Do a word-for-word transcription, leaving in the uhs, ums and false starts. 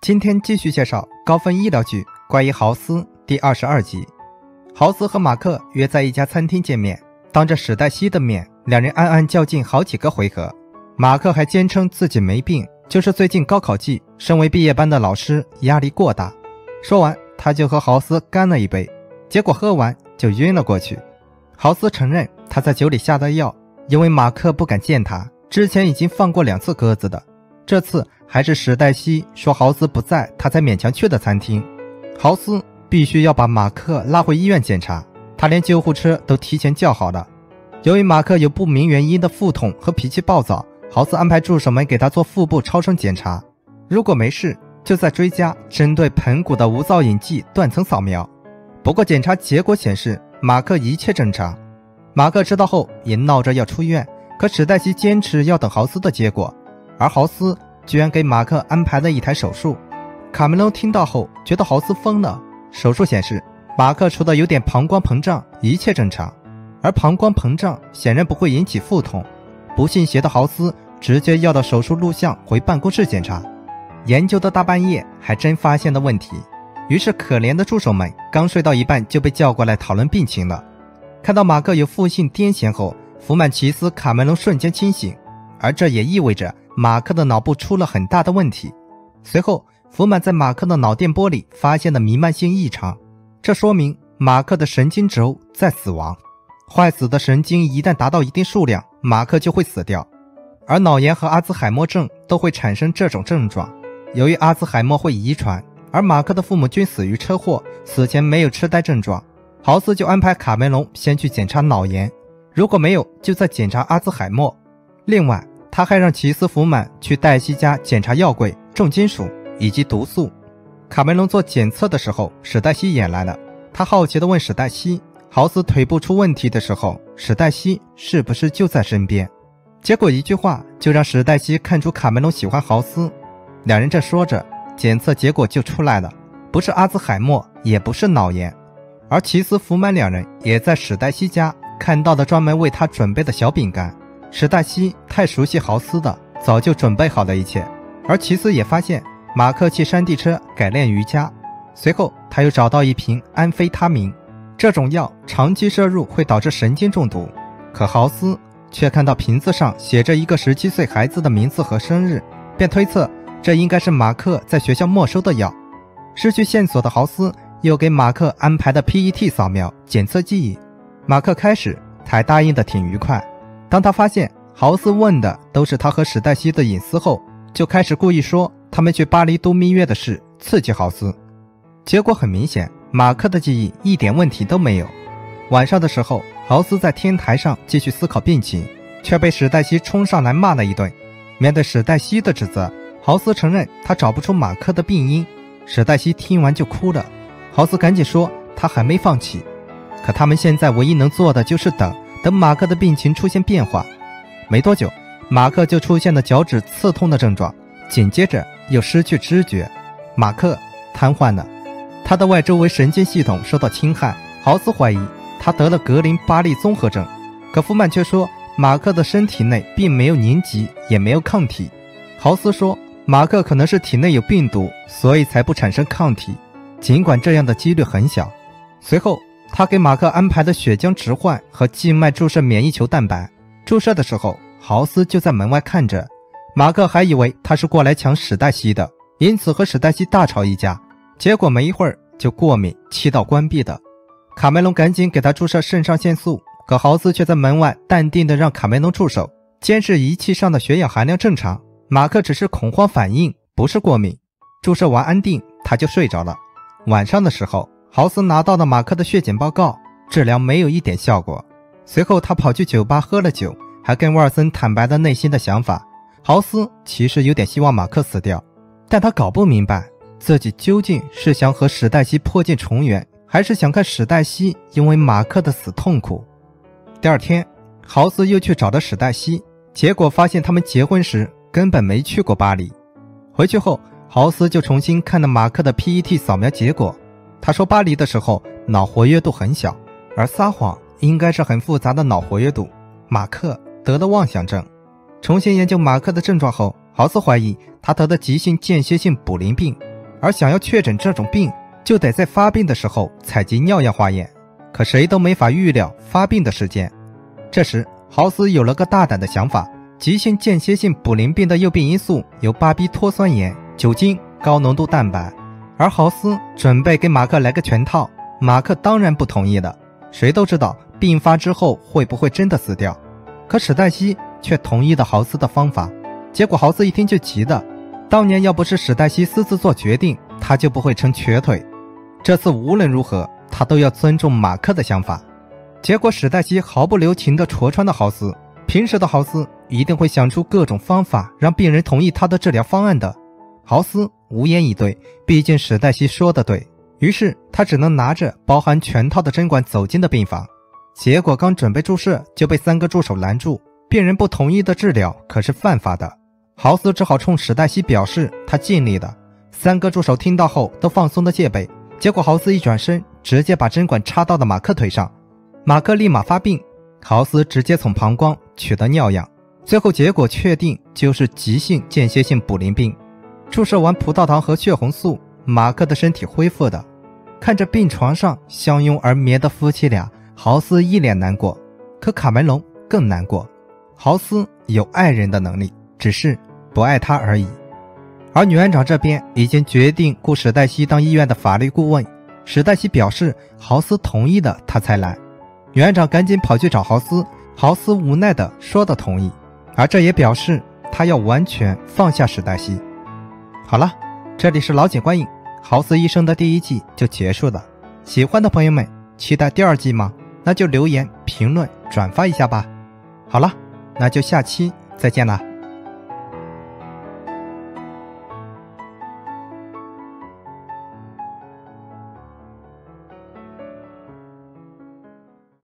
今天继续介绍高分医疗剧《怪医豪斯》第二十二集。豪斯和马克约在一家餐厅见面，当着史黛西的面，两人暗暗较劲好几个回合。马克还坚称自己没病，就是最近高考季，身为毕业班的老师，压力过大。说完，他就和豪斯干了一杯，结果喝完就晕了过去。豪斯承认他在酒里下的药，因为马克不敢见他，之前已经放过两次鸽子的，这次还是史黛西说豪斯不在，他才勉强去的餐厅。豪斯必须要把马克拉回医院检查，他连救护车都提前叫好了。由于马克有不明原因的腹痛和脾气暴躁，豪斯安排助手们给他做腹部超声检查，如果没事，就再追加针对盆骨的无造影剂断层扫描。不过检查结果显示马克一切正常。马克知道后也闹着要出院，可史黛西坚持要等豪斯的结果，而豪斯居然给马克安排了一台手术。卡梅隆听到后觉得豪斯疯了，手术显示马克除了有点膀胱膨胀，一切正常，而膀胱膨胀显然不会引起腹痛。不信邪的豪斯直接要到手术录像回办公室检查，研究的大半夜还真发现了问题。于是可怜的助手们刚睡到一半就被叫过来讨论病情了。看到马克有负性癫痫后，福曼奇斯、卡梅隆瞬间清醒，而这也意味着马克的脑部出了很大的问题。随后福曼在马克的脑电波里发现了弥漫性异常，这说明马克的神经轴在死亡。坏死的神经一旦达到一定数量，马克就会死掉。而脑炎和阿兹海默症都会产生这种症状。由于阿兹海默会遗传，而马克的父母均死于车祸，死前没有痴呆症状，豪斯就安排卡梅隆先去检查脑炎，如果没有就再检查阿兹海默。另外他还让齐斯福曼去黛西家检查药柜、重金属以及毒素。卡梅隆做检测的时候，史黛西也来了，他好奇地问史黛西，豪斯腿部出问题的时候，史黛西是不是就在身边？结果一句话就让史黛西看出卡梅隆喜欢豪斯。两人这说着，检测结果就出来了，不是阿兹海默，也不是脑炎。而齐斯福曼两人也在史黛西家看到了专门为他准备的小饼干。史黛西太熟悉豪斯的，早就准备好了一切。而齐斯也发现马克骑山地车改练瑜伽，随后他又找到一瓶安非他明，这种药长期摄入会导致神经中毒。可豪斯却看到瓶子上写着一个十七岁孩子的名字和生日，便推测这应该是马克在学校没收的药。失去线索的豪斯又给马克安排的 P E T 扫描检测记忆。马克开始还答应得挺愉快，当他发现豪斯问的都是他和史黛西的隐私后，就开始故意说他们去巴黎度蜜月的事，刺激豪斯。结果很明显，马克的记忆一点问题都没有。晚上的时候，豪斯在天台上继续思考病情，却被史黛西冲上来骂了一顿。面对史黛西的指责，豪斯承认他找不出马克的病因。史黛西听完就哭了，豪斯赶紧说他还没放弃，可他们现在唯一能做的就是等等马克的病情出现变化。没多久，马克就出现了脚趾刺痛的症状，紧接着又失去知觉，马克瘫痪了，他的外周围神经系统受到侵害。豪斯怀疑他得了格林巴利综合症，可福曼却说马克的身体内并没有凝集，也没有抗体。豪斯说马克可能是体内有病毒，所以才不产生抗体，尽管这样的几率很小。随后他给马克安排的血浆置换和静脉注射免疫球蛋白，注射的时候豪斯就在门外看着，马克还以为他是过来抢史黛西的，因此和史黛西大吵一架，结果没一会儿就过敏，气道关闭的。卡梅隆赶紧给他注射肾上腺素，可豪斯却在门外淡定地让卡梅隆助手监视仪器上的血氧含量正常，马克只是恐慌反应，不是过敏。注射完安定，他就睡着了。晚上的时候，豪斯拿到了马克的血检报告，治疗没有一点效果。随后他跑去酒吧喝了酒，还跟沃尔森坦白了内心的想法。豪斯其实有点希望马克死掉，但他搞不明白自己究竟是想和史黛西破镜重圆，还是想看史黛西因为马克的死痛苦。第二天，豪斯又去找了史黛西，结果发现他们结婚时根本没去过巴黎。回去后，豪斯就重新看了马克的 P E T 扫描结果，他说巴黎的时候脑活跃度很小，而撒谎应该是很复杂的脑活跃度，马克得了妄想症。重新研究马克的症状后，豪斯怀疑他得的急性间歇性卟啉病， 而想要确诊这种病，就得在发病的时候采集尿样化验，可谁都没法预料发病的时间。这时豪斯有了个大胆的想法，急性间歇性卟啉病的诱变因素有巴比托酸盐、酒精、高浓度蛋白，而豪斯准备给马克来个全套，马克当然不同意的。谁都知道病发之后会不会真的死掉，可史黛西却同意了豪斯的方法。结果豪斯一听就急的，当年要不是史黛西私自做决定，他就不会成瘸腿。这次无论如何他都要尊重马克的想法。结果史黛西毫不留情地戳穿了豪斯，平时的豪斯一定会想出各种方法让病人同意他的治疗方案的。豪斯无言以对，毕竟史黛西说的对，于是他只能拿着包含全套的针管走进了病房。结果刚准备注射就被三个助手拦住，病人不同意的治疗可是犯法的。豪斯只好冲史黛西表示他尽力的。三个助手听到后都放松了戒备，结果豪斯一转身直接把针管插到了马克腿上，马克立马发病。豪斯直接从膀胱取得尿样，最后结果确定就是急性间歇性卟啉病。注射完葡萄糖和血红素，马克的身体恢复的。看着病床上相拥而眠的夫妻俩，豪斯一脸难过，可卡梅隆更难过。豪斯有爱人的能力，只是不爱他而已。而女院长这边已经决定雇史黛西当医院的法律顾问，史黛西表示豪斯同意的她才来。女院长赶紧跑去找豪斯，豪斯无奈的说的同意，而这也表示他要完全放下史黛西。好了，这里是老井观影，豪斯医生的第一季就结束了。喜欢的朋友们期待第二季吗？那就留言评论转发一下吧。好了，那就下期再见了。